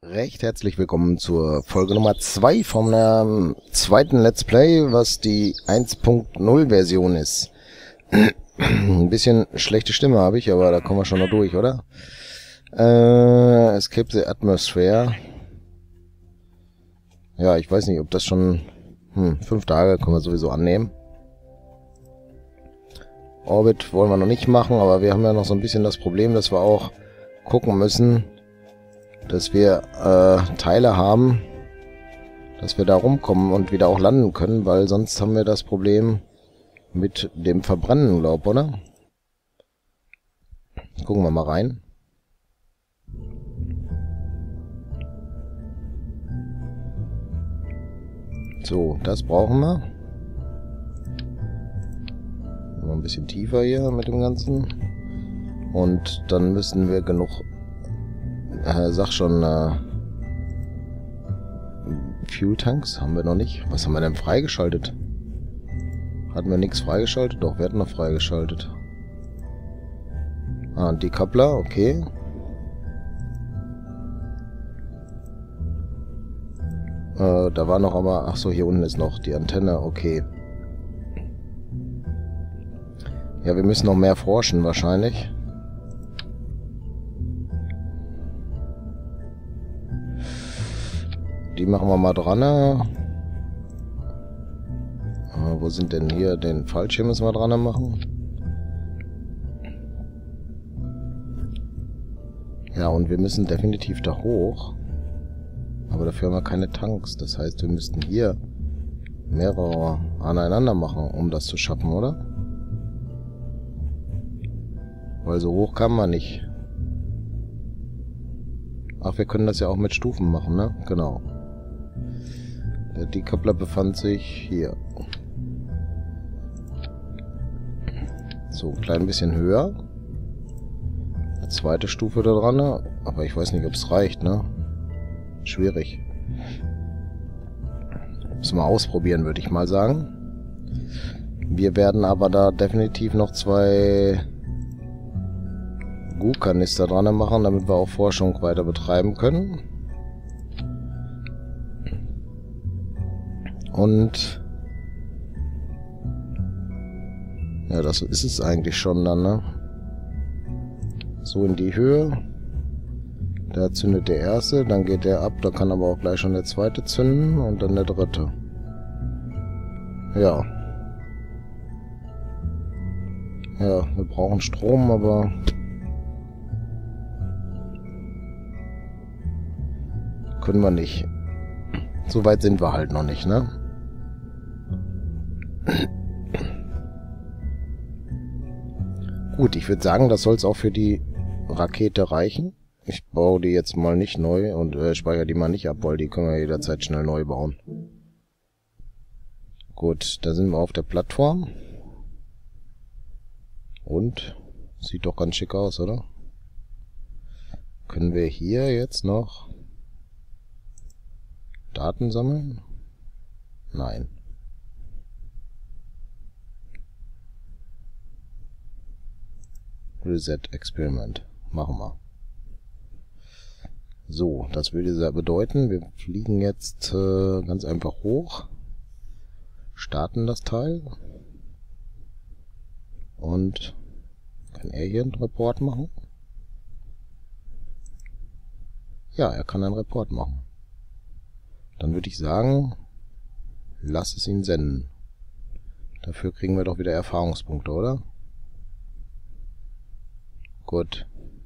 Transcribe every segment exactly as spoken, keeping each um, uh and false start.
Recht herzlich willkommen zur Folge Nummer zwei vom ähm, zweiten Let's Play, was die eins Punkt null Version ist. Ein bisschen schlechte Stimme habe ich, aber da kommen wir schon noch durch, oder? Äh, Escape the Atmosphere. Ja, ich weiß nicht, ob das schon... Hm, fünf Tage können wir sowieso annehmen. Orbit wollen wir noch nicht machen, aber wir haben ja noch so ein bisschen das Problem, dass wir auch gucken müssen, dass wir äh, Teile haben, dass wir da rumkommen und wieder auch landen können, weil sonst haben wir das Problem mit dem Verbrennen, glaub, oder? Gucken wir mal rein. So, das brauchen wir. Noch ein bisschen tiefer hier mit dem Ganzen. Und dann müssen wir genug... Äh, sag schon, äh, Fuel-Tanks haben wir noch nicht. Was haben wir denn freigeschaltet? Hatten wir nichts freigeschaltet? Doch, wir hatten noch freigeschaltet. Ah, ein Decoupler, okay. Äh, da war noch aber... Ach so, hier unten ist noch die Antenne, okay. Ja, wir müssen noch mehr forschen wahrscheinlich. Die machen wir mal dran. Äh, wo sind denn hier? Den Fallschirm müssen wir dran machen. Ja, und wir müssen definitiv da hoch. Aber dafür haben wir keine Tanks. Das heißt, wir müssten hier mehrere aneinander machen, um das zu schaffen, oder? Weil so hoch kann man nicht. Ach, wir können das ja auch mit Stufen machen, ne? Genau. Der Decoupler befand sich hier. So, ein klein bisschen höher. Eine zweite Stufe da dran. Aber ich weiß nicht, ob es reicht, ne? Schwierig. Müssen wir ausprobieren, würde ich mal sagen. Wir werden aber da definitiv noch zwei G U-Kanister dran machen, damit wir auch Forschung weiter betreiben können. Und ja, das ist es eigentlich schon dann, ne? So in die Höhe. Da zündet der erste, dann geht der ab, da kann aber auch gleich schon der zweite zünden und dann der dritte. Ja. Ja, wir brauchen Strom, aber können wir nicht. So weit sind wir halt noch nicht, ne? Gut, ich würde sagen, das soll es auch für die Rakete reichen. Ich baue die jetzt mal nicht neu und äh, speichere die mal nicht ab, weil die können wir jederzeit schnell neu bauen. Gut, da sind wir auf der Plattform. Und? Sieht doch ganz schick aus, oder? Können wir hier jetzt noch Daten sammeln? Nein. Reset Experiment. Machen wir. So, das würde bedeuten, wir fliegen jetzt äh, ganz einfach hoch, starten das Teil und kann er hier einen Report machen? Ja, er kann einen Report machen. Dann würde ich sagen, lass es ihn senden. Dafür kriegen wir doch wieder Erfahrungspunkte, oder? Gut.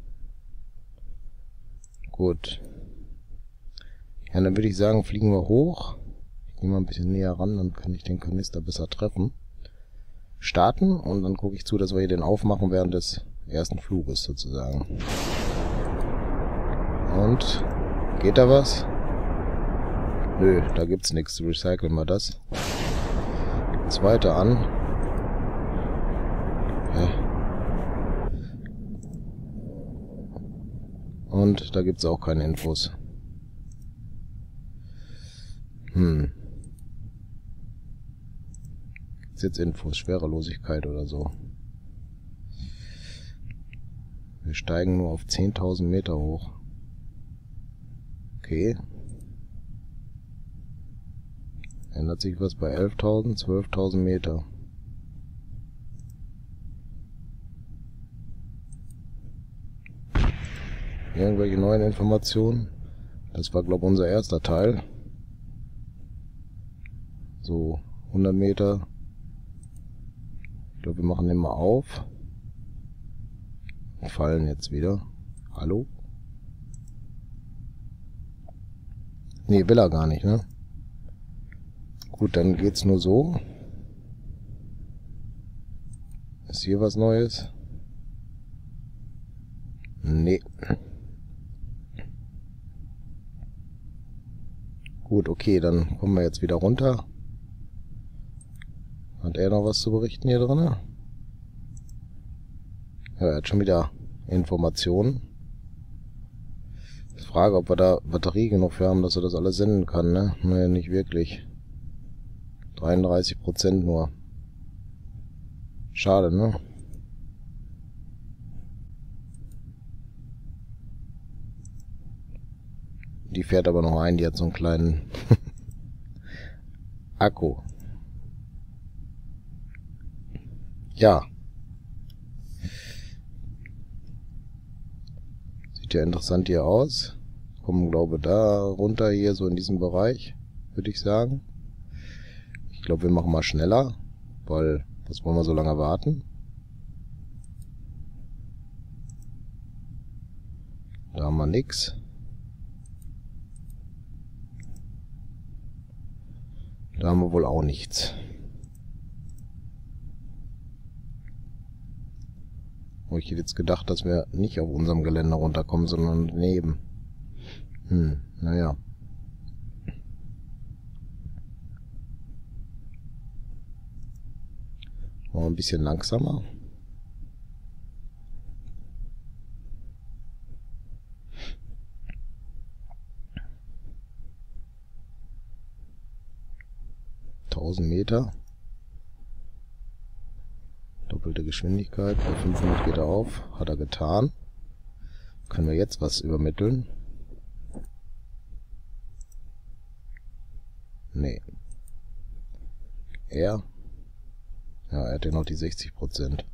Gut. Ja, dann würde ich sagen, fliegen wir hoch. Ich gehe mal ein bisschen näher ran, dann kann ich den Kanister besser treffen. Starten und dann gucke ich zu, dass wir hier den aufmachen während des ersten Fluges sozusagen. Und geht da was? Nö, da gibt's nichts. Recyceln wir das. Zweite an. Ja. Und da gibt's auch keine Infos. Hm. Gibt's jetzt Infos? Schwerelosigkeit oder so? Wir steigen nur auf zehntausend Meter hoch. Okay. Ändert sich was bei elftausend, zwölftausend Meter. Irgendwelche neuen Informationen? Das war, glaube ich, unser erster Teil. So, hundert Meter. Ich glaube, wir machen den mal auf. Und fallen jetzt wieder. Hallo? Nee, will er gar nicht, ne? Gut, dann geht's nur so. Ist hier was Neues? Nee. Gut, okay, dann kommen wir jetzt wieder runter. Hat er noch was zu berichten hier drin? Ja, er hat schon wieder Informationen. Ich frage, ob wir da Batterie genug für haben, dass er das alles senden kann, ne? Ne, nicht wirklich. dreiunddreißig Prozent nur. Schade, ne? Die fährt aber noch ein, die hat so einen kleinen Akku. Ja. Sieht ja interessant hier aus. Kommen, glaube ich, da runter hier, so in diesem Bereich, würde ich sagen. Ich glaube, wir machen mal schneller, weil, was wollen wir so lange warten? Da haben wir nix. Da haben wir wohl auch nichts. Oh, ich hätte jetzt gedacht, dass wir nicht auf unserem Gelände runterkommen, sondern daneben. Hm, naja. Mal ein bisschen langsamer. tausend Meter. Doppelte Geschwindigkeit. Bei fünfhundert geht er auf. Hat er getan. Können wir jetzt was übermitteln? Nee. Er? Ja, er hat ja noch die sechzig Prozent.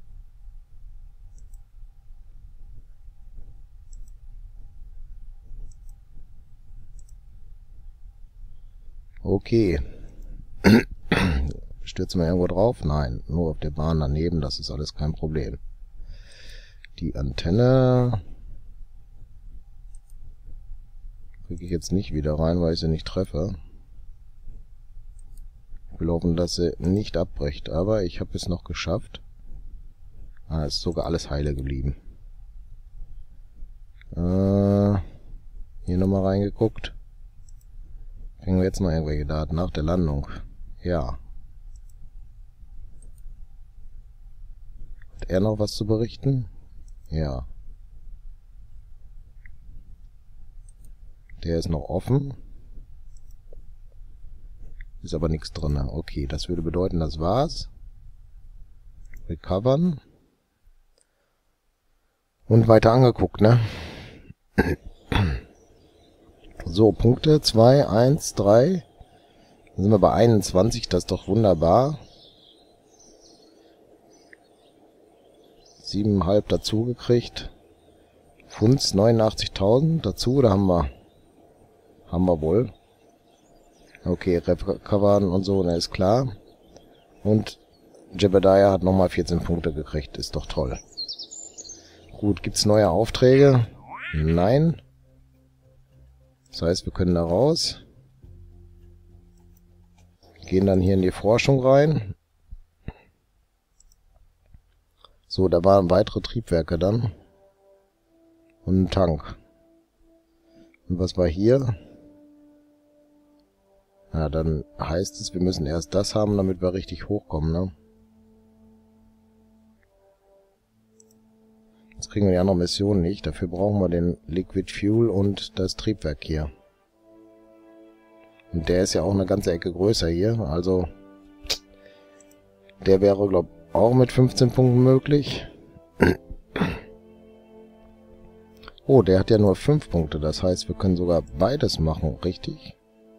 Okay. Stürzen wir irgendwo drauf? Nein, nur auf der Bahn daneben, das ist alles kein Problem. Die Antenne kriege ich jetzt nicht wieder rein, weil ich sie nicht treffe. Ich will hoffen, dass sie nicht abbricht, aber ich habe es noch geschafft. Ah, ist sogar alles heile geblieben. Äh, hier nochmal reingeguckt. Kriegen wir jetzt noch irgendwelche Daten nach der Landung? Ja. Hat er noch was zu berichten? Ja. Der ist noch offen. Ist aber nichts drin. Okay, das würde bedeuten, das war's. Recovern. Und weiter angeguckt, ne? So, Punkte zwei, eins, drei. Dann sind wir bei einundzwanzig, das ist doch wunderbar. sieben Komma fünf dazu gekriegt. Funds neunundachtzigtausend dazu, da haben wir haben wir wohl. Okay, Recovern und so, ne, ist klar. Und Jebediah hat nochmal vierzehn Punkte gekriegt, ist doch toll. Gut, gibt's neue Aufträge? Nein. Das heißt, wir können da raus. Gehen dann hier in die Forschung rein. So, da waren weitere Triebwerke dann. Und ein Tank. Und was war hier? Ja, dann heißt es, wir müssen erst das haben, damit wir richtig hochkommen, ne? Jetzt kriegen wir ja noch Missionen nicht. Dafür brauchen wir den Liquid Fuel und das Triebwerk hier. Und der ist ja auch eine ganze Ecke größer hier. Also, der wäre, glaube ich, auch mit fünfzehn Punkten möglich. Oh, der hat ja nur fünf Punkte. Das heißt, wir können sogar beides machen, richtig?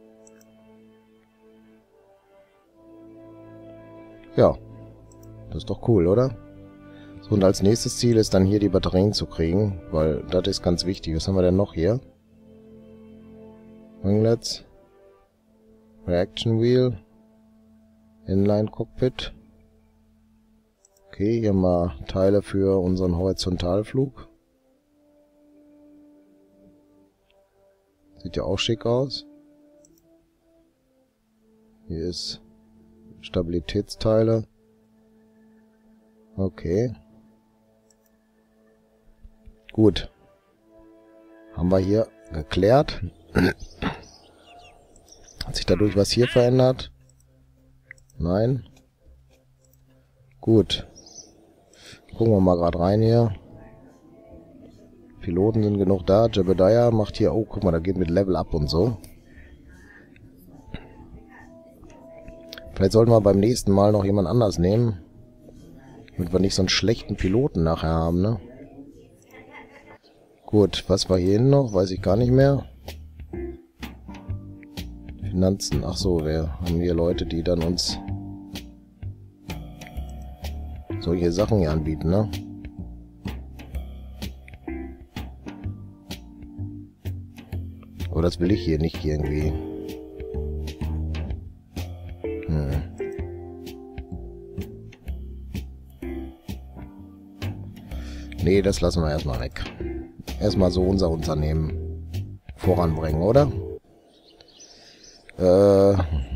Ja. Das ist doch cool, oder? So, und als nächstes Ziel ist dann hier die Batterien zu kriegen, weil das ist ganz wichtig. Was haben wir denn noch hier? Winglets. Reaction Wheel. Inline Cockpit. Okay, hier mal Teile für unseren Horizontalflug. Sieht ja auch schick aus. Hier ist Stabilitätsteile. Okay. Gut. Haben wir hier geklärt. Hat sich dadurch was hier verändert? Nein. Gut. Gucken wir mal gerade rein hier. Piloten sind genug da. Jebediah macht hier... Oh, guck mal, da geht mit Level Up und so. Vielleicht sollten wir beim nächsten Mal noch jemand anders nehmen. Damit wir nicht so einen schlechten Piloten nachher haben, ne? Gut, was war hier hin noch? Weiß ich gar nicht mehr. Finanzen. Ach so, wir haben hier Leute, die dann uns solche Sachen hier anbieten, ne? Aber das will ich hier nicht irgendwie. Hm. Nee, das lassen wir erstmal weg. Erstmal so unser Unternehmen voranbringen, oder? Äh...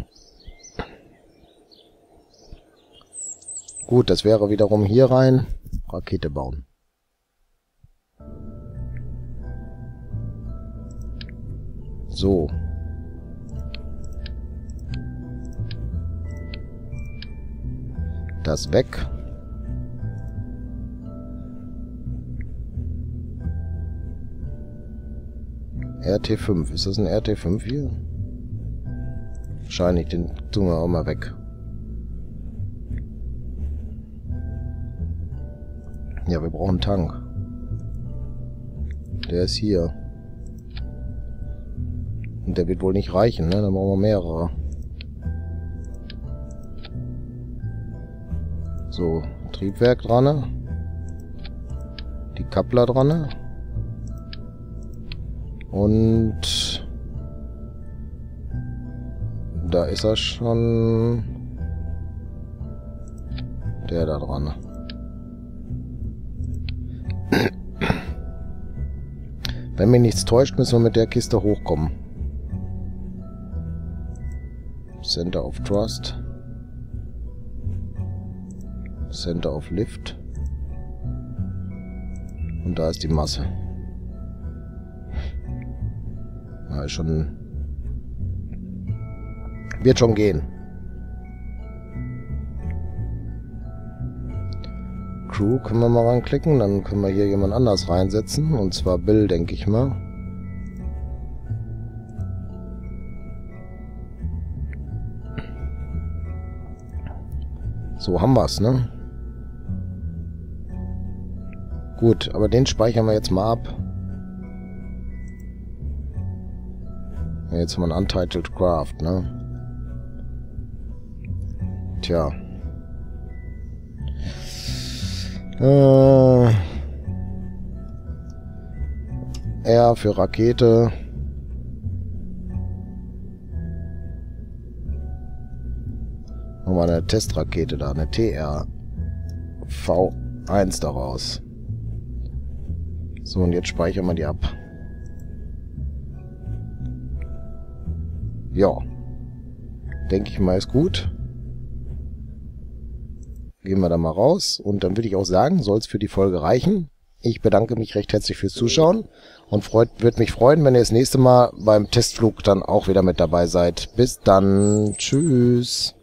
Gut, das wäre wiederum hier rein. Rakete bauen. So. Das weg. R T fünf. Ist das ein R T fünf hier? Wahrscheinlich, den tun wir auch mal weg. Ja, wir brauchen einen Tank. Der ist hier. Und der wird wohl nicht reichen, ne? Dann brauchen wir mehrere. So, Triebwerk dran. Die Kappler dran. Und da ist er schon. Der da dran. Wenn mich nichts täuscht, müssen wir mit der Kiste hochkommen. Center of Trust. Center of Lift. Und da ist die Masse. Ja, ist schon... Wird schon gehen. Crew können wir mal ranklicken. Dann können wir hier jemand anders reinsetzen. Und zwar Bill, denke ich mal. So haben wir es, ne? Gut, aber den speichern wir jetzt mal ab. Jetzt haben wir ein Untitled Craft, ne? Tja. Äh, R für Rakete. Machen wir eine Testrakete da, eine T R V eins daraus. So, und jetzt speichern wir die ab. Ja. Denke ich mal, ist gut. Gehen wir da mal raus. Und dann würde ich auch sagen, soll es für die Folge reichen. Ich bedanke mich recht herzlich fürs Zuschauen. Und freut, würde mich freuen, wenn ihr das nächste Mal beim Testflug dann auch wieder mit dabei seid. Bis dann. Tschüss.